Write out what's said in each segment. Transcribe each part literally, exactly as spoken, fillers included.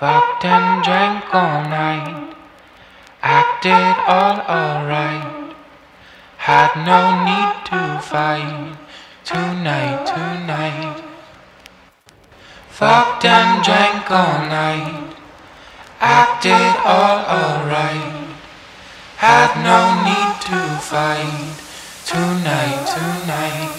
Fucked and drank all night, acted all alright. Had no need to fight tonight, tonight. Fucked and drank all night, acted all alright. Had no need to fight tonight, tonight.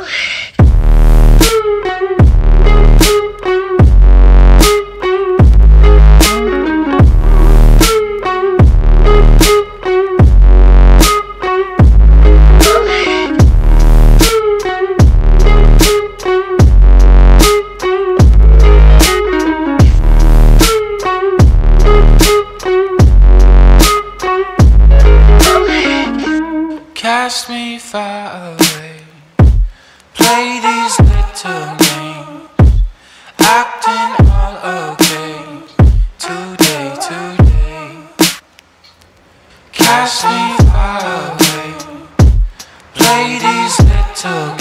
Cast me far away, play these little games, acting all okay, today, today. Cast me far away, play these little